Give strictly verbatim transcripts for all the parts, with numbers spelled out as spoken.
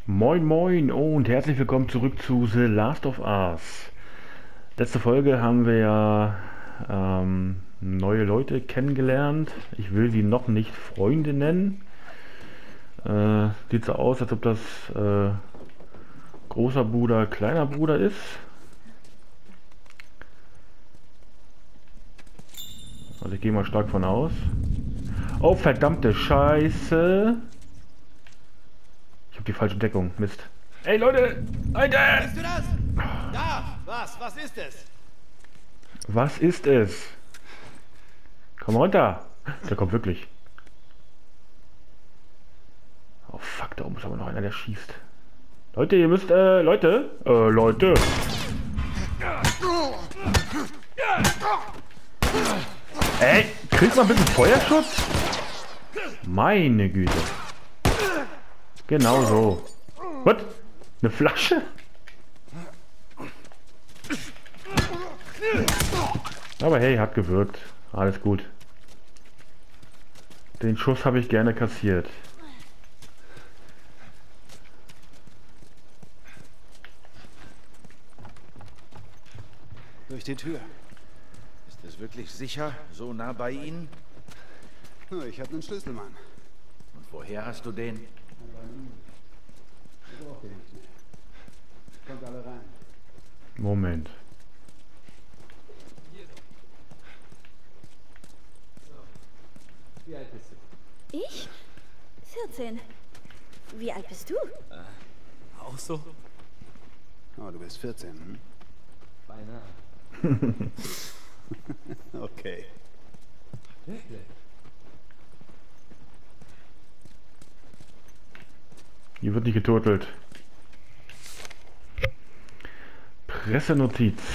Moin moin und herzlich willkommen zurück zu The Last of Us. Letzte Folge haben wir ja ähm, neue Leute kennengelernt. Ich will sie noch nicht Freunde nennen. Äh, sieht so aus, als ob das äh, großer Bruder, kleiner Bruder ist. Also ich gehe mal stark von aus. Oh verdammte Scheiße. Ich habe die falsche Deckung. Mist. Ey Leute! Leute! Bist du das? Da! Was? Was ist es? Was ist es? Komm runter! Der kommt wirklich. Oh fuck, da oben ist aber noch einer, der schießt. Leute, ihr müsst, äh, Leute! Äh, Leute! Ey, kriegt man ein bisschen Feuerschutz? Meine Güte. Genau so. Was? Eine Flasche? Aber hey, hat gewirkt. Alles gut. Den Schuss habe ich gerne kassiert. Durch die Tür. Ist es wirklich sicher? So nah bei Ihnen? Ich habe einen Schlüssel, Mann. Und woher hast du den? Kommt alle rein. Moment. Wie alt bist du? Ich? vierzehn. Wie alt bist du? Auch so? Oh, du bist vierzehn, hm? Beinahe. Okay. Wirklich? Hier wird nicht geturtelt. Pressenotiz.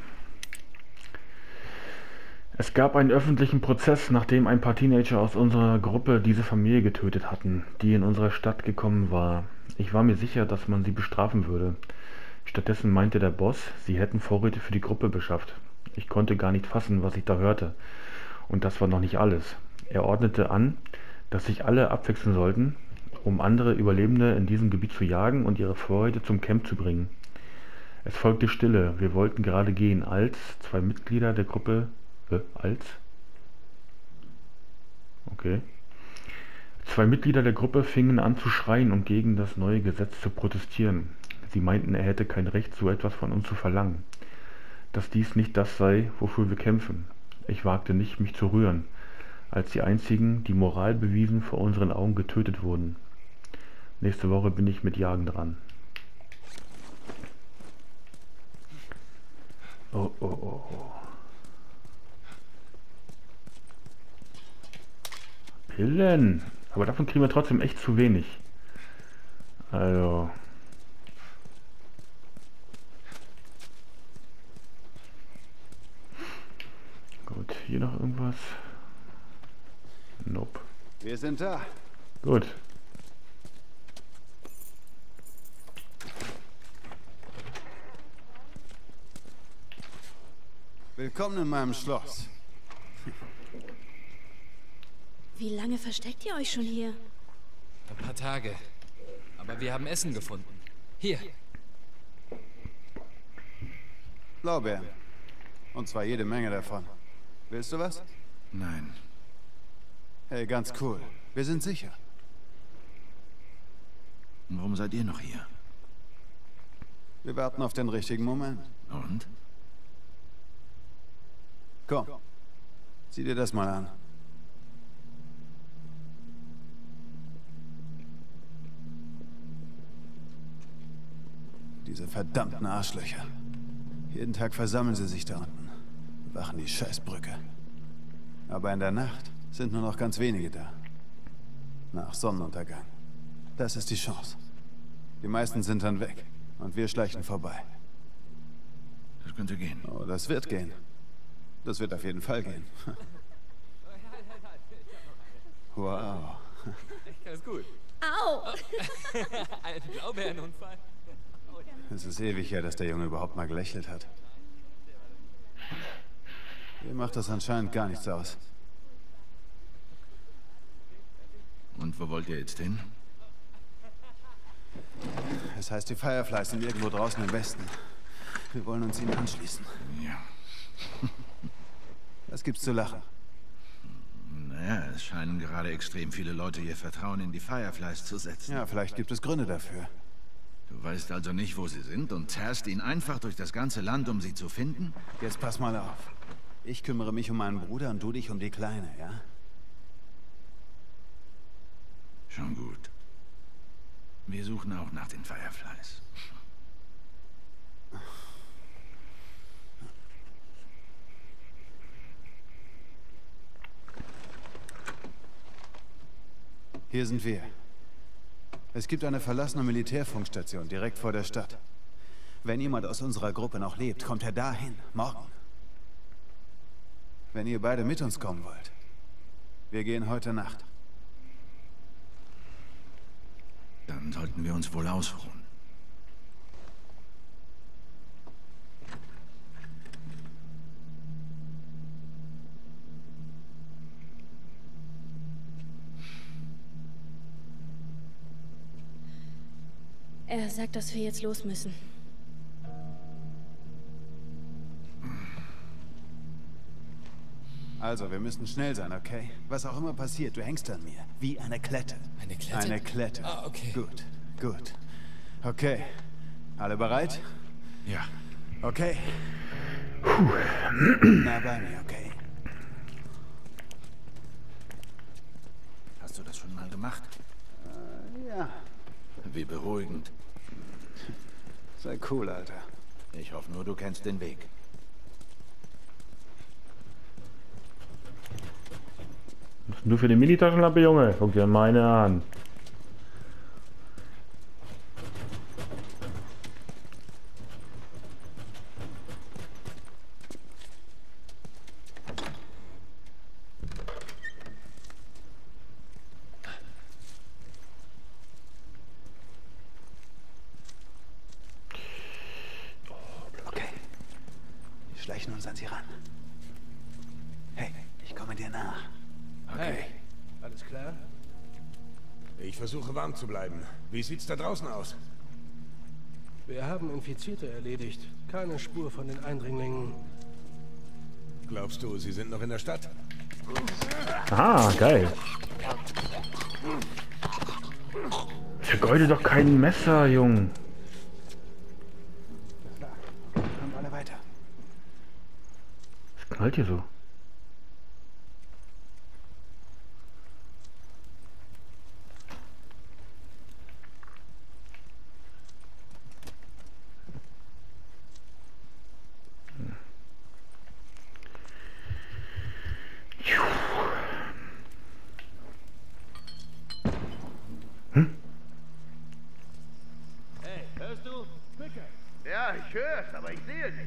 Es gab einen öffentlichen Prozess, nachdem ein paar Teenager aus unserer Gruppe diese Familie getötet hatten, die in unsere Stadt gekommen war. Ich war mir sicher, dass man sie bestrafen würde. Stattdessen meinte der Boss, sie hätten Vorräte für die Gruppe beschafft. Ich konnte gar nicht fassen, was ich da hörte. Und das war noch nicht alles. Er ordnete an, dass sich alle abwechseln sollten, um andere Überlebende in diesem Gebiet zu jagen und ihre Vorräte zum Camp zu bringen. Es folgte Stille. Wir wollten gerade gehen, als zwei Mitglieder der Gruppe... Äh, als? Okay. Zwei Mitglieder der Gruppe fingen an zu schreien und gegen das neue Gesetz zu protestieren. Sie meinten, er hätte kein Recht, so etwas von uns zu verlangen. Dass dies nicht das sei, wofür wir kämpfen. Ich wagte nicht, mich zu rühren, als die einzigen, die Moral bewiesen, vor unseren Augen getötet wurden. Nächste Woche bin ich mit Jagen dran. Oh, oh, oh, oh. Pillen. Aber davon kriegen wir trotzdem echt zu wenig. Also. Gut, hier noch irgendwas? Nope. Wir sind da. Gut. Willkommen in meinem Schloss. Wie lange versteckt ihr euch schon hier? Ein paar Tage. Aber wir haben Essen gefunden. Hier. Blaubeeren. Und zwar jede Menge davon. Willst du was? Nein. Hey, ganz cool. Wir sind sicher. Und warum seid ihr noch hier? Wir warten auf den richtigen Moment. Und? Komm. Sieh dir das mal an. Diese verdammten Arschlöcher. Jeden Tag versammeln sie sich da unten. Bewachen die Scheißbrücke. Aber in der Nacht sind nur noch ganz wenige da. Nach Sonnenuntergang. Das ist die Chance. Die meisten sind dann weg. Und wir schleichen vorbei. Das könnte gehen. Oh, das wird gehen. Das wird auf jeden Fall gehen. Wow. Echt ganz gut. Au! Ein Blaubeerenunfall. Es ist ewig her, dass der Junge überhaupt mal gelächelt hat. Ihr macht das anscheinend gar nichts aus. Und wo wollt ihr jetzt hin? Das heißt, die Fireflies sind irgendwo draußen im Westen. Wir wollen uns ihnen anschließen. Ja. Was gibt's zu lachen? Naja, es scheinen gerade extrem viele Leute ihr Vertrauen in die Fireflies zu setzen. Ja, vielleicht gibt es Gründe dafür. Du weißt also nicht, wo sie sind und zerrst ihn einfach durch das ganze Land, um sie zu finden? Jetzt pass mal auf. Ich kümmere mich um meinen Bruder und du dich um die Kleine, ja? Schon gut. Wir suchen auch nach den Fireflies. Hier sind wir. Es gibt eine verlassene Militärfunkstation direkt vor der Stadt. Wenn jemand aus unserer Gruppe noch lebt, kommt er dahin, morgen. Wenn ihr beide mit uns kommen wollt. Wir gehen heute Nacht. Dann sollten wir uns wohl ausruhen. Er sagt, dass wir jetzt los müssen. Also, wir müssen schnell sein, okay? Was auch immer passiert, du hängst an mir. Wie eine Klette. Eine Klette? Eine Klette. Ah, okay. Gut, gut. Okay. Alle bereit? Ja. Okay. Na, bei mir, okay? Hast du das schon mal gemacht? Äh, ja. Wie beruhigend. Sei cool, Alter. Ich hoffe nur, du kennst den Weg. Das ist nur für die Mini-Taschenlampe, Junge. Guck dir meine an. Okay. Wir schleichen uns an sie ran. Hey, ich komme dir nach. Okay. Alles klar? Ich versuche warm zu bleiben. Wie sieht's da draußen aus? Wir haben Infizierte erledigt. Keine Spur von den Eindringlingen. Glaubst du, sie sind noch in der Stadt? Ah, geil. Vergeude doch kein Messer, Jung. Kommt alle weiter. Was knallt hier so? Hey, hörst du? Picker. Ja, ich höre es, aber ich sehe nicht.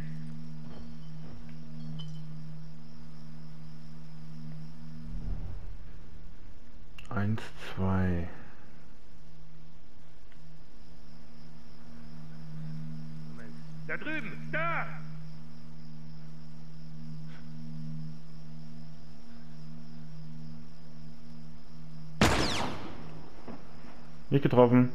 Eins, zwei. Moment. Da drüben! Da! Nicht getroffen.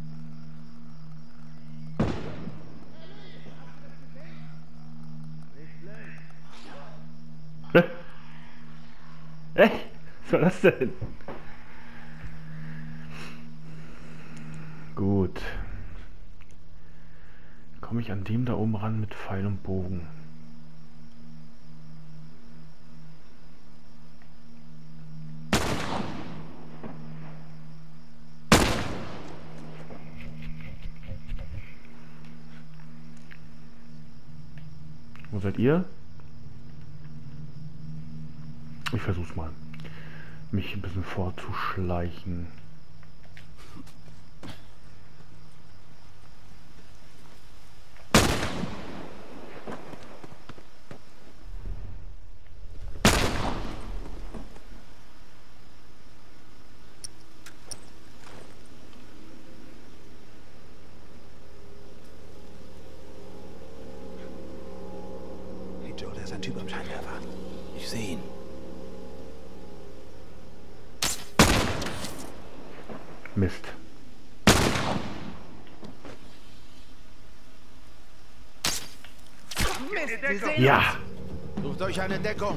Hä? Hä? Was war das denn? Gut. Komme ich an dem da oben ran mit Pfeil und Bogen. Wo seid ihr? Ich versuch's mal, mich ein bisschen vorzuschleichen. Hey Joe, da ist ein Typ am Scheinwerfer. Ich sehe ihn. Mist. Ja. Sucht euch eine Deckung.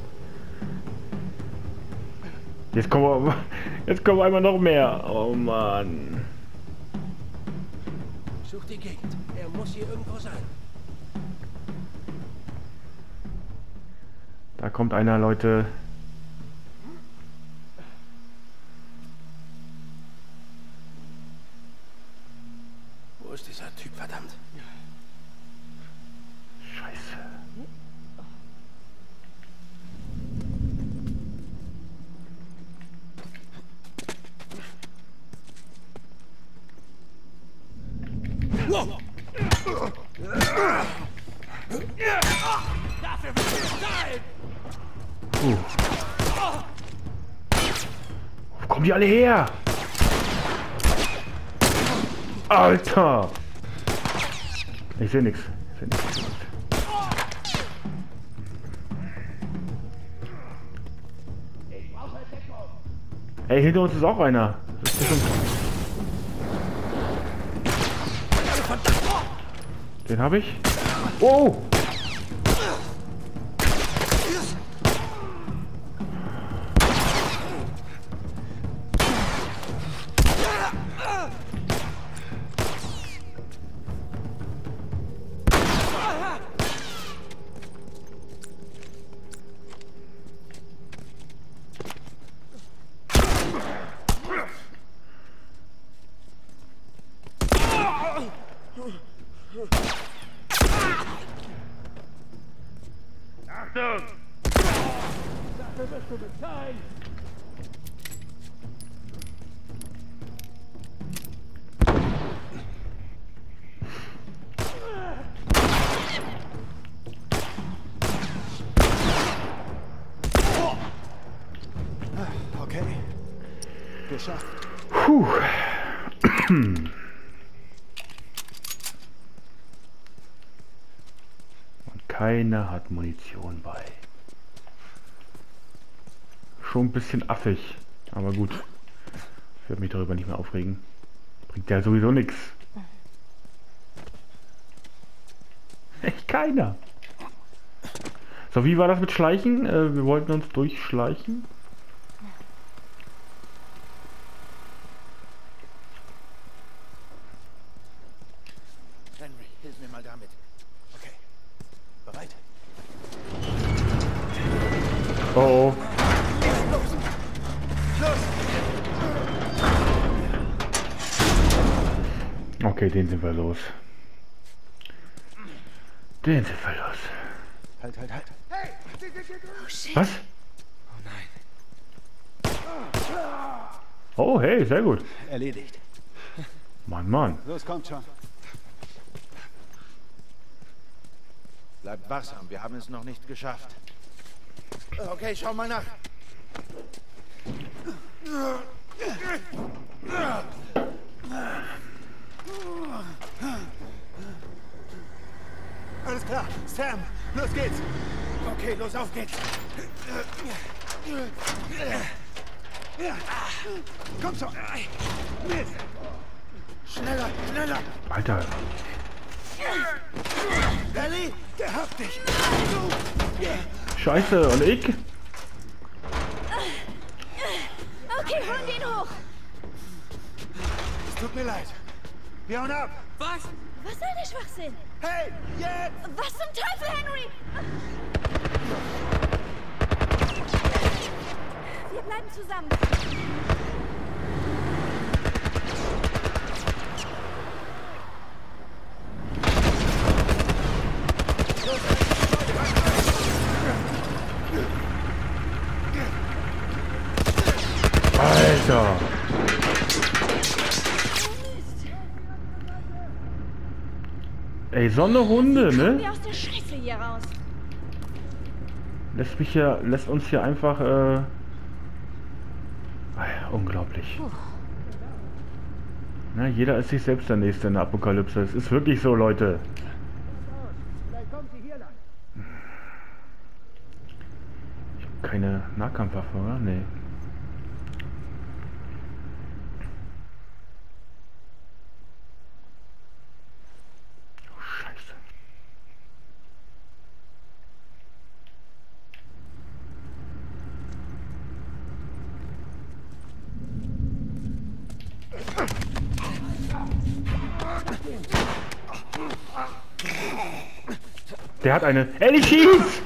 Jetzt kommen wir, jetzt kommen einmal noch mehr. Oh Mann. Such die Gegend. Er muss hier irgendwo sein. Da kommt einer, Leute. Wo ist dieser Typ, verdammt? Scheiße. Puh. Wo kommen die alle her? Alter! Ich sehe nichts. Ich seh nix. Ey, hinter uns ist auch einer. Das ist bestimmt... Den habe ich. Oh! Okay. Geschafft. Puh. Und keiner hat Munition bei. Schon ein bisschen affig, aber gut. Ich werde mich darüber nicht mehr aufregen. Bringt ja sowieso nichts. Echt keiner. So, wie war das mit Schleichen? Äh, wir wollten uns durchschleichen. Henry, hilf mir mal damit. Okay. Bereit? Oh, oh. Okay, den sind wir los. Den sind wir los. Halt, halt, halt. Was? Oh nein. Oh, hey, sehr gut. Erledigt. Mann, Mann. Los, kommt schon. Bleibt wachsam, wir haben es noch nicht geschafft. Okay, schau mal nach. Alles klar. Sam, los geht's. Okay, los, auf geht's. Komm schon. Mit. Schneller, schneller. Alter. Ellie, der hat dich. Scheiße, und ich? Okay, holen wir ihn hoch. Es tut mir leid. Wir hauen ab. Was? Was soll der Schwachsinn? Hey, jetzt! Was zum Teufel, Henry? Wir bleiben zusammen. Alter. Ey, so eine Hunde, Kommen ne? wir aus der Scheiße hier raus. Lässt mich hier, lässt uns hier einfach, äh... Ah ja, unglaublich. Na, jeder ist sich selbst der Nächste in der Apokalypse. Es ist wirklich so, Leute. Vielleicht kommt sie hier lang. Ich habe keine Nahkampfwaffe, oder? Nee. Oh, Scheiße. Der hat eine... Ellie, schieß!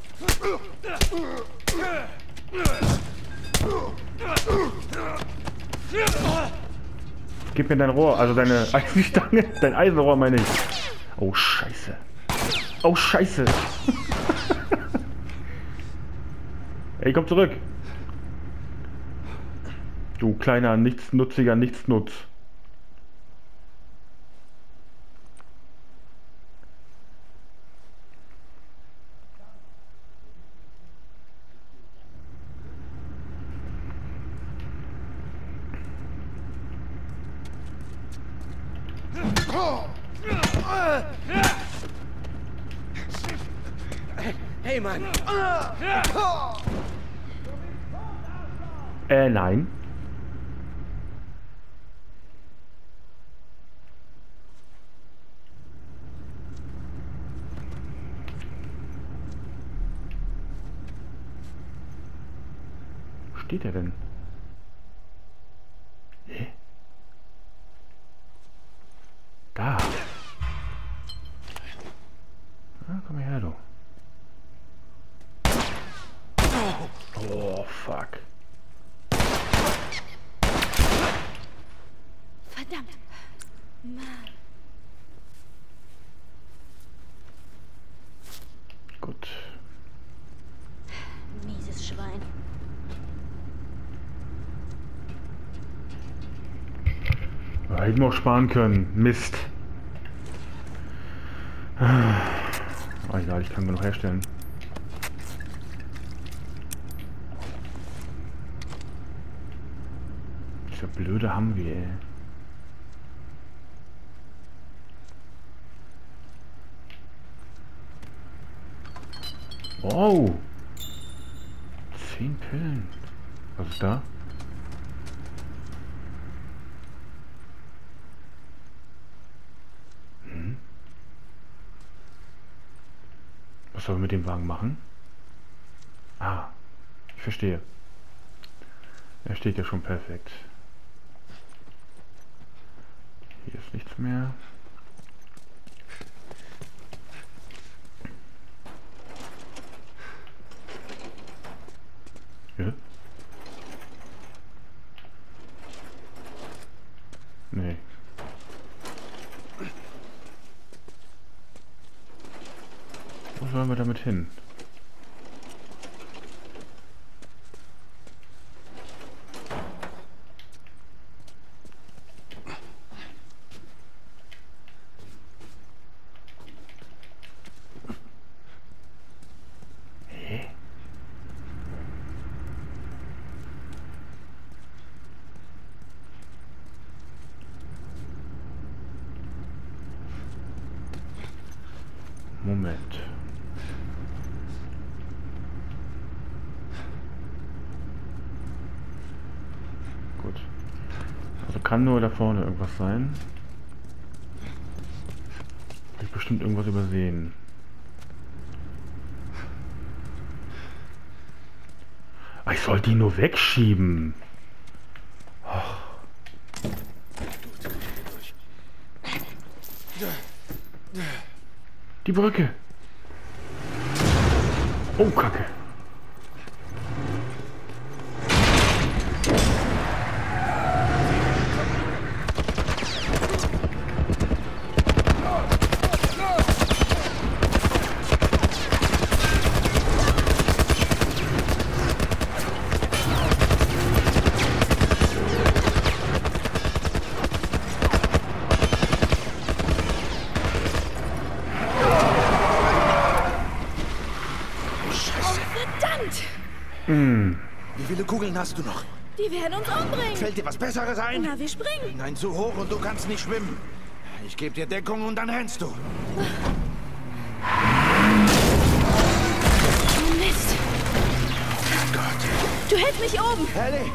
Gib mir dein Rohr, also deine Eisenstange, dein Eisenrohr meine ich. Oh Scheiße. Oh Scheiße. Ey, komm zurück. Du kleiner, nichtsnutziger Nichtsnutz. Hey, Mann! Äh, nein. Wo steht er denn? Hä? Da. Ah, komm her, du. Oh, fuck. Verdammt. Mann. Gut. Mieses Schwein. Ja, hätten wir auch sparen können. Mist. Oh, egal, ich kann mir noch herstellen. Dieser blöde Humvee, ey. Wow! Zehn Pillen. Was ist da? Hm? Was sollen wir mit dem Wagen machen? Ah, ich verstehe. Er steht ja schon perfekt. Hier ist nichts mehr. Ja? Nee. Wo sollen wir damit hin? Moment. Gut. Also kann nur da vorne irgendwas sein. Hab ich bestimmt irgendwas übersehen. Ah, ich soll die nur wegschieben. Oh. Die Brücke. Oh, Kacke. Hm. Wie viele Kugeln hast du noch? Die werden uns umbringen. Fällt dir was Besseres ein? Na, wir springen. Nein, zu hoch und du kannst nicht schwimmen. Ich gebe dir Deckung und dann rennst du. Oh, Mist. Gott. Du hältst mich oben. Ellie!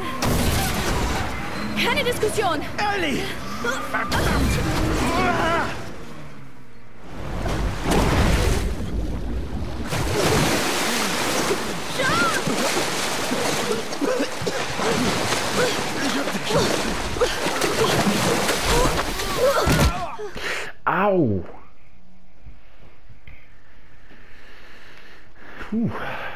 Keine Diskussion. Ellie! Verdammt! Au! Puh.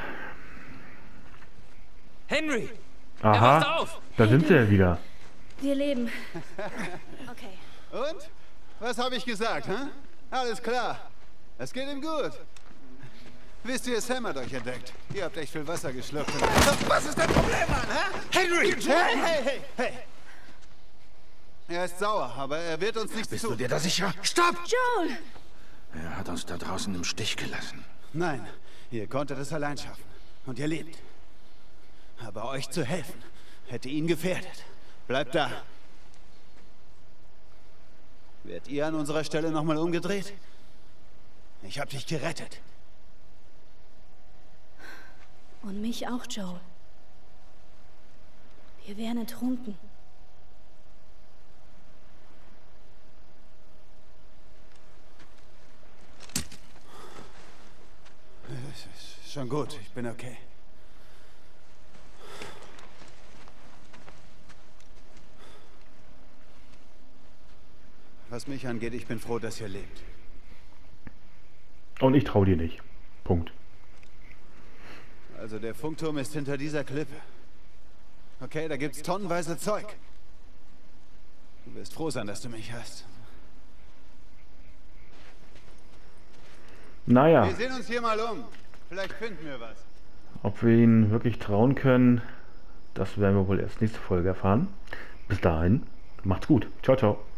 Henry! Aha, Er wacht auf! da sind sie ja wieder. Wir leben. Okay. Und? Was habe ich gesagt, hä? Alles klar. Es geht ihm gut. Wisst ihr, Sam hat euch entdeckt. Ihr habt echt viel Wasser geschluckt. Was ist dein Problem, Mann, hä? Henry! Hey, hey, hey, hey! Er ist sauer, aber er wird uns nichts Bist tun. du dir da sicher? Stopp! Joel! Er hat uns da draußen im Stich gelassen. Nein, ihr konntet es allein schaffen. Und ihr lebt. Aber euch zu helfen, hätte ihn gefährdet. Bleibt da. Werdet ihr an unserer Stelle nochmal umgedreht? Ich hab dich gerettet. Und mich auch, Joel. Wir wären ertrunken. Es ist schon gut, ich bin okay. Was mich angeht, ich bin froh, dass ihr lebt. Und ich trau dir nicht. Punkt. Also der Funkturm ist hinter dieser Klippe. Okay, da gibt's tonnenweise Zeug. Du wirst froh sein, dass du mich hast. Naja, Wir sehen uns hier mal um. Vielleicht finden wir was. ob wir ihnen wirklich trauen können, das werden wir wohl erst nächste Folge erfahren. Bis dahin, macht's gut. Ciao, ciao.